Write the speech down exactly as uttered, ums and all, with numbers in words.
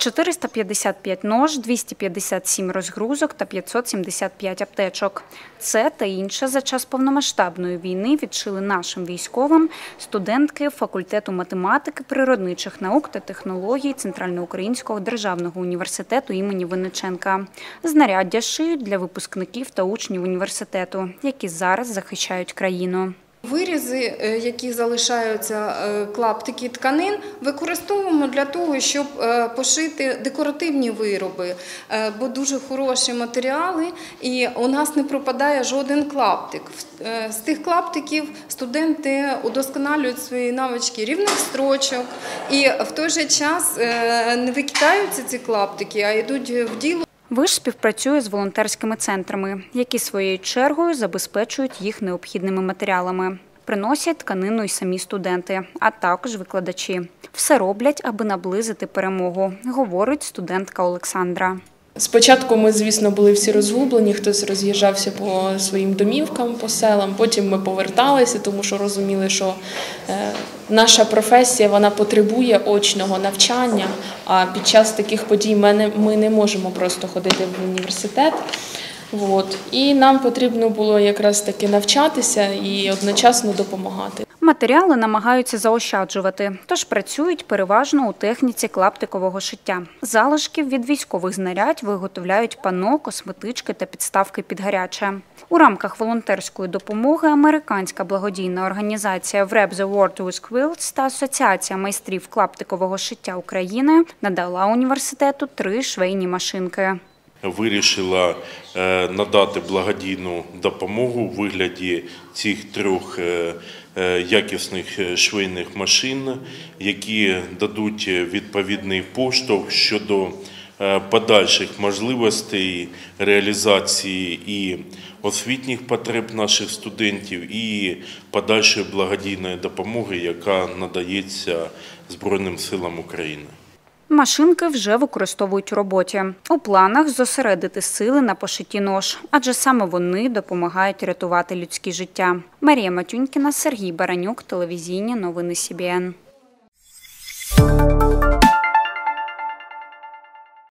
чотириста п'ятдесят п'ять нож, двісті п'ятдесят сім розгрузок та п'ятсот сімдесят п'ять аптечок. Це та інше за час повномасштабної війни відшили нашим військовим студентки факультету математики, природничих наук та технологій Центральноукраїнського державного університету імені Винниченка. Знаряддя шиють для випускників та учнів університету, які зараз захищають країну. Вирізи, які залишаються клаптики тканин, використовуємо для того, щоб пошити декоративні вироби, бо дуже хороші матеріали і у нас не пропадає жоден клаптик. З тих клаптиків студенти удосконалюють свої навички рівних строчок і в той же час не викидаються ці клаптики, а йдуть в діло. Виш співпрацює з волонтерськими центрами, які своєю чергою забезпечують їх необхідними матеріалами. Приносять тканину й самі студенти, а також викладачі. Все роблять, аби наблизити перемогу, говорить студентка Олександра. Спочатку ми, звісно, були всі розгублені, хтось роз'їжджався по своїм домівкам, по селам, потім ми поверталися, тому що розуміли, що наша професія вона потребує очного навчання, а під час таких подій ми не можемо просто ходити в університет. От. І нам потрібно було якраз таки навчатися і одночасно допомагати. Матеріали намагаються заощаджувати, тож працюють переважно у техніці клаптикового шиття. Залишків від військових знарядь виготовляють панно, косметички та підставки під гаряче. У рамках волонтерської допомоги американська благодійна організація Wrap the World with Quilts та Асоціація майстрів клаптикового шиття України надала університету три швейні машинки. Вирішила надати благодійну допомогу у вигляді цих трьох якісних швейних машин, які дадуть відповідний поштовх щодо подальших можливостей реалізації і освітніх потреб наших студентів, і подальшої благодійної допомоги, яка надається Збройним силам України. Машинки вже використовують у роботі. У планах зосередити сили на пошитті нож, адже саме вони допомагають рятувати людські життя. Марія Матюнькіна, Сергій Баранюк, телевізійні новини Сі Бі Ен.